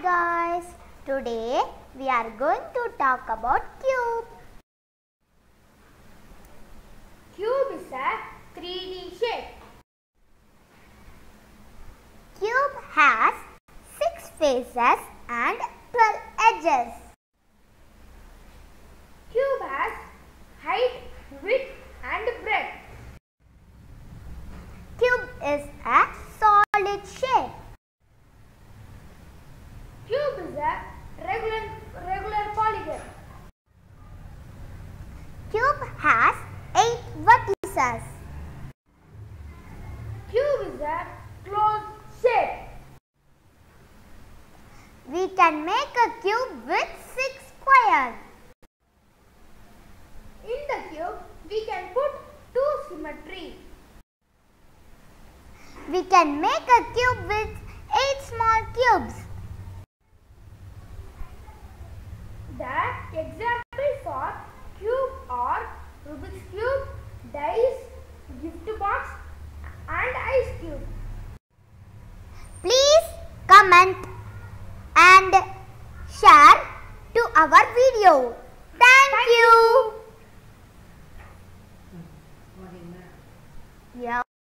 guys, today we are going to talk about cube. Cube is a 3D shape. Cube has 6 faces and 12 edges. Cube has height, width and breadth. Cube is a solid shape. Cube is a regular polygon. Cube has 8 vertices. Cube is a closed shape. We can make a cube with 6 squares. In the cube, we can put 2 symmetry. We can make a cube with 8 small cubes. The examples are cube are Rubik's cube, dice, gift box and ice cube. Please comment and share to our video. Thank you. Yeah.